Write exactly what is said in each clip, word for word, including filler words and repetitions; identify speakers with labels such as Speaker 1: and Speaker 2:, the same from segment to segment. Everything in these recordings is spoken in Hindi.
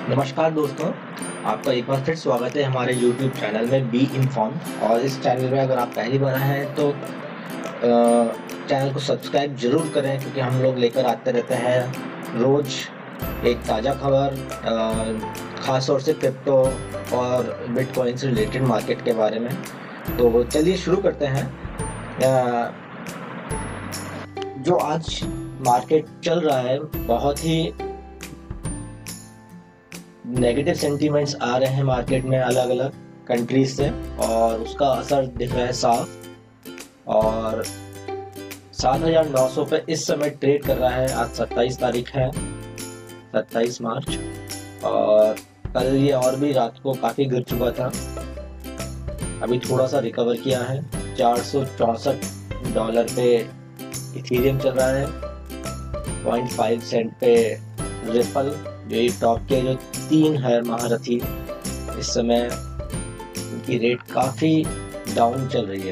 Speaker 1: नमस्कार दोस्तों, आपका एक बार फिर स्वागत है हमारे यूट्यूब चैनल में बी इन्फॉर्म। और इस चैनल में अगर आप पहली बार आए हैं तो अ, चैनल को सब्सक्राइब जरूर करें, क्योंकि हम लोग लेकर आते रहते हैं रोज एक ताज़ा खबर, अ, खास तौर से क्रिप्टो और बिटकॉइन से रिलेटेड मार्केट के बारे में। तो चलिए शुरू करते हैं। अ, जो आज मार्केट चल रहा है, बहुत ही नेगेटिव सेंटीमेंट्स आ रहे हैं मार्केट में अलग अलग कंट्रीज से, और उसका असर दिख रहा है साफ। और सात हजार नौ सौ पे इस समय ट्रेड कर रहा है। आज सत्ताईस तारीख है, सत्ताईस मार्च, और कल ये और भी रात को काफ़ी गिर चुका था। अभी थोड़ा सा रिकवर किया है। चार सौ चौंसठ डॉलर पे इथेरियम चल रहा है, पॉइंट फाइव सेंट पे रिपल, जो ये टॉप के जो तीन है महारथी, इस समय उनकी रेट काफ़ी डाउन चल रही है।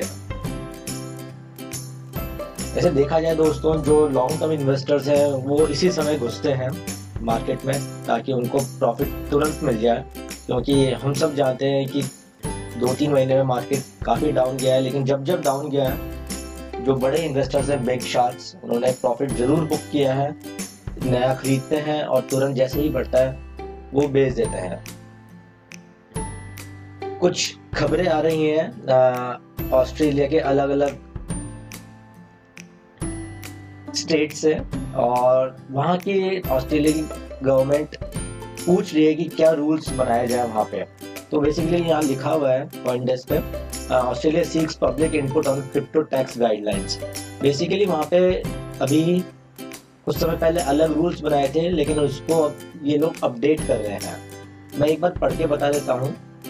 Speaker 1: ऐसे देखा जाए दोस्तों, जो लॉन्ग टर्म इन्वेस्टर्स हैं वो इसी समय घुसते हैं मार्केट में, ताकि उनको प्रॉफिट तुरंत मिल जाए। क्योंकि हम सब जानते हैं कि दो तीन महीने में मार्केट काफ़ी डाउन गया है, लेकिन जब जब डाउन गया है, जो बड़े इन्वेस्टर्स हैं, बिग शार्क्स, उन्होंने प्रॉफिट ज़रूर बुक किया है, नया खरीदते हैं और तुरंत जैसे ही बढ़ता है वो बेच देते हैं। कुछ खबरें आ रही हैं ऑस्ट्रेलिया के अलग अलग स्टेट से, और वहाँ की ऑस्ट्रेलिया की गवर्नमेंट पूछ रही है कि क्या रूल्स बनाए जाए वहाँ पे। तो बेसिकली यहाँ लिखा हुआ है पॉइंट डेस्क पे, Australia seeks public input on crypto tax guidelines. Basically वहाँ पे अभी कुछ समय पहले अलग रूल्स बनाए थे, लेकिन उसको अब ये लोग अपडेट कर रहे हैं। मैं एक बार पढ़ के बता देता हूँ।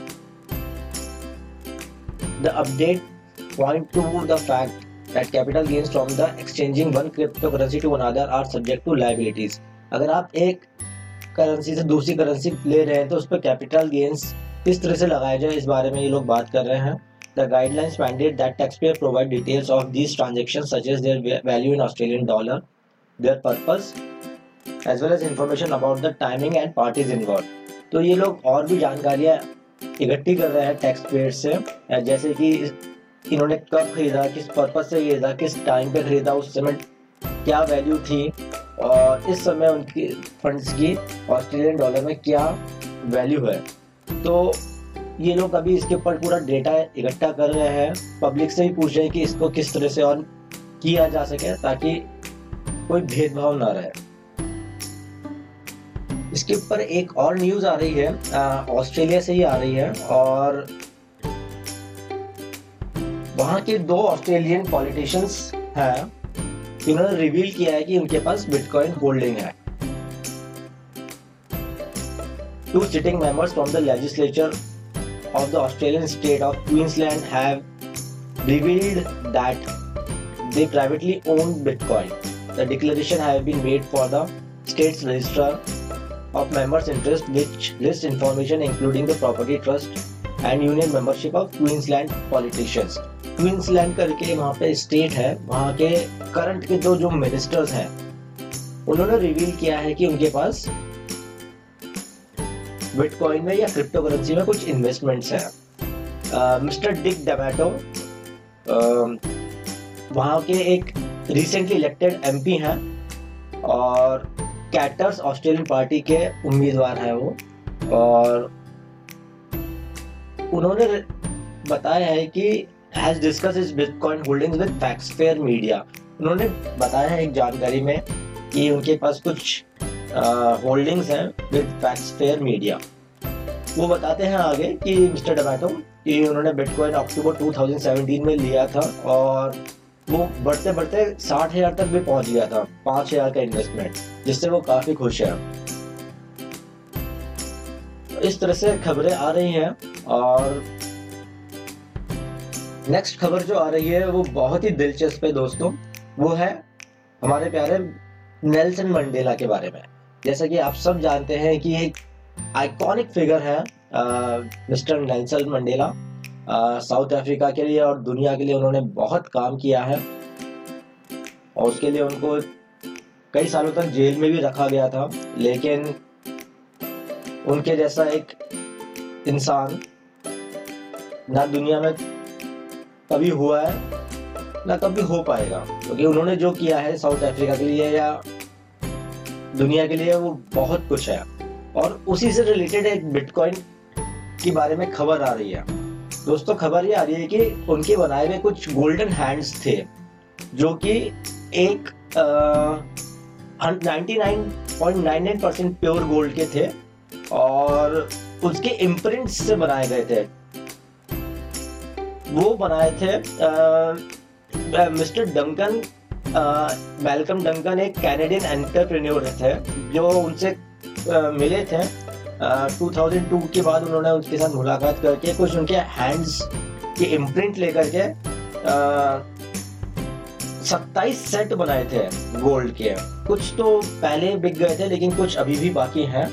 Speaker 1: The update point to the fact that capital gains from the exchanging one cryptocurrency to another are subject to liabilities। अगर आप एक करेंसी से दूसरी करेंसी ले रहे हैं तो उस पर कैपिटल गेन्स किस तरह से लगाया जाए, इस बारे में ये लोग बात कर रहे हैं। The guidelines mandate that taxpayer provide details of these transactions such as their value in Australian dollar, their purpose, as well as information about the timing and parties involved। तो ये लोग और भी जानकारियाँ इकट्ठी कर रहे हैं टैक्स पेयर से, जैसे कि इन्होंने कब खरीदा, किस पर्पज से खरीदा, किस टाइम पे खरीदा, उस समय क्या वैल्यू थी, और इस समय उनकी फंड्स की ऑस्ट्रेलियन डॉलर में क्या वैल्यू है। तो ये लोग अभी इसके ऊपर पूरा डेटा इकट्ठा कर रहे हैं, पब्लिक से ही पूछ रहे हैं कि इसको किस तरह से और किया जा सके ताकि कोई भेदभाव ना रहे। इसके ऊपर एक और न्यूज़ आ रही है, ऑस्ट्रेलिया से ही आ रही है, और वहाँ के दो ऑस्ट्रेलियन पॉलिटिशियंस हैं, जिन्होंने रिवील किया है कि उनके पास बिटकॉइन होल्डिंग है। Two sitting members from the legislature of the Australian state of Queensland have revealed that they privately own Bitcoin. The declaration have been made for the state's register of members' interest, which lists information including the property trust and union membership of Queensland politicians। Queensland करके वहाँ पे स्टेट है, वहाँ के करंट के दो जो मिनिस्टर्स हैं, उन्होंने रिवील किया है कि उनके पास बिटकॉइन में या क्रिप्टो करेंसी में कुछ इन्वेस्टमेंट्स हैं। मिस्टर डिक डैमेटो वहाँ के एक रिसेंटली इलेक्टेड एमपी हैं, और कैटर्स ऑस्ट्रेलियन पार्टी के उम्मीदवार हैं वो, और उन्होंने बताया है कि has discussed his Bitcoin holdings with Hashflare media। उन्होंने बताया है एक जानकारी में कि उनके पास कुछ होल्डिंग्स हैं विद Hashflare media। वो बताते हैं आगे कि मिस्टर डैमेटो कि उन्होंने बिटकॉइन अक्टूबर दो हज़ार सत्रह में लिया था, और वो बढ़ते बढ़ते साठ हजार तक भी पहुंच गया था, पाँच हजार का इन्वेस्टमेंट, जिससे वो काफ़ी खुश है। इस तरह से खबरें आ रही हैं। और नेक्स्ट खबर जो आ रही है वो बहुत ही दिलचस्प है दोस्तों, वो है हमारे प्यारे नेल्सन मंडेला के बारे में। जैसा कि आप सब जानते हैं कि एक आइकॉनिक फिगर है mister Nelson Mandela. South Africa के लिए और दुनिया के लिए उन्होंने बहुत काम किया है, और उसके लिए उनको कई सालों तक जेल में भी रखा गया था। लेकिन उनके जैसा एक इंसान ना दुनिया में कभी हुआ है ना कभी हो पाएगा, क्योंकि तो उन्होंने जो किया है साउथ अफ्रीका के लिए या दुनिया के लिए वो बहुत कुछ है। और उसी से रिलेटेड एक बिटकॉइन के बारे में खबर आ रही है दोस्तों। खबर ये आ रही है कि उनके बनाए हुए कुछ गोल्डन हैंड्स थे जो कि एक ninety nine point nine nine percent pure gold के थे और उसके इम्प्रिंट्स से बनाए गए थे। वो बनाए थे मिस्टर डंकन, मैल्कम डंकन एक कैनेडियन एंटरप्रेन्योर थे जो उनसे आ, मिले थे टू थाउज़ेंड टू के बाद। उन्होंने उनके साथ मुलाकात करके कुछ उनके हैंड्स के इम्प्रिंट लेकर के सत्ताईस सेट बनाए थे गोल्ड के। कुछ तो पहले बिक गए थे लेकिन कुछ अभी भी बाकी हैं।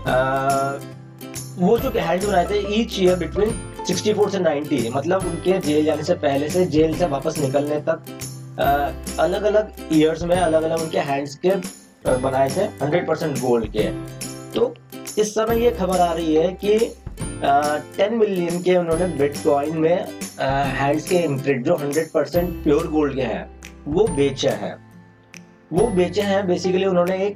Speaker 1: वो जो हैंड्स बनाए थे each year between sixty four से नाइंटी, मतलब उनके जेल जाने से पहले से जेल से वापस निकलने तक अलग अलग ईयर्स में अलग अलग उनके हैंड्स के बनाए थे हंड्रेड परसेंट गोल्ड के। तो इस समय ये खबर आ रही है कि टेन मिलियन के उन्होंने बिटकॉइन में हैंड्स के इम्प्रिंट जो हंड्रेड परसेंट प्योर गोल्ड के हैं वो बेचे हैं। वो बेचे हैं बेसिकली उन्होंने एक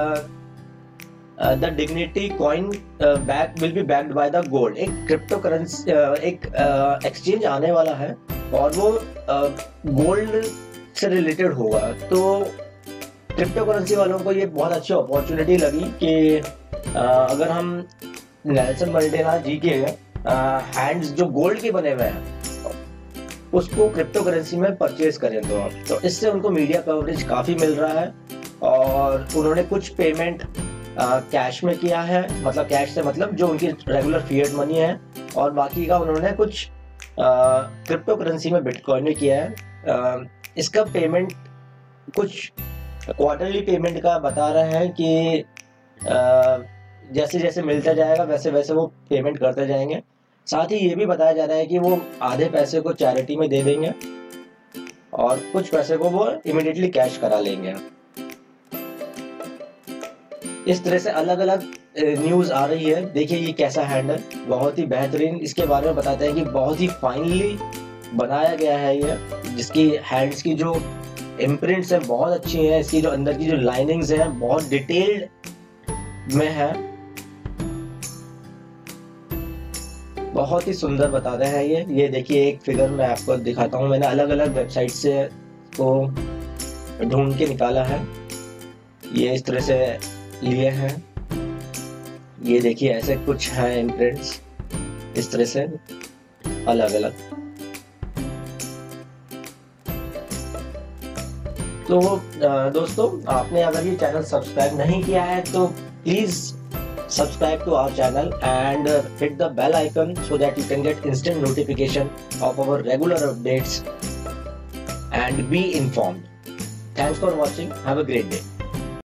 Speaker 1: the dignity coin back will be backed by the gold, एक क्रिप्टो करेंसी एक एक्सचेंज uh, आने वाला है और वो गोल्ड uh, से रिलेटेड होगा। तो क्रिप्टो करेंसी वालों को ये बहुत अच्छी अपॉर्चुनिटी लगी कि uh, अगर हम नेल्सन मंडेला जी के हैंड्स uh, जो गोल्ड के बने हुए हैं उसको क्रिप्टो करेंसी में परचेज करें तो तो इससे उनको मीडिया कवरेज काफ़ी मिल रहा है। और उन्होंने कुछ पेमेंट कैश में किया है, मतलब कैश से मतलब जो उनकी रेगुलर फिएट मनी है, और बाकी का उन्होंने कुछ क्रिप्टो करेंसी में बिटकॉइन में किया है। आ, इसका पेमेंट कुछ क्वार्टरली पेमेंट का बता रहे हैं कि आ, जैसे जैसे मिलता जाएगा वैसे वैसे वो पेमेंट करते जाएंगे। साथ ही ये भी बताया जा रहा है कि वो आधे पैसे को चैरिटी में दे देंगे और कुछ पैसे को वो इमीडिएटली कैश करा लेंगे। इस तरह से अलग अलग न्यूज आ रही है। देखिए ये कैसा हैंड है, बहुत ही बेहतरीन। इसके बारे में बताते हैं कि बहुत ही फाइनली बनाया गया है ये, जिसकी हैंड्स की जो इम्प्रिंट्स हैं बहुत अच्छी हैं। इसकी जो अंदर की जो लाइनिंग्स हैं बहुत डिटेल्ड में है, बहुत ही सुंदर बताते हैं ये। ये देखिए एक फिगर मैं आपको दिखाता हूँ, मैंने अलग अलग वेबसाइट से को ढूंढ के निकाला है। ये इस तरह से लिए हैं, ये देखिए ऐसे कुछ हैं इम्प्रिंट्स इस तरह से अलग अलग। तो दोस्तों आपने अगर ये चैनल सब्सक्राइब नहीं किया है तो please subscribe to our channel and uh, hit the bell icon so that you can get instant notification of our regular updates and be informed. Thanks for watching. Have a great day.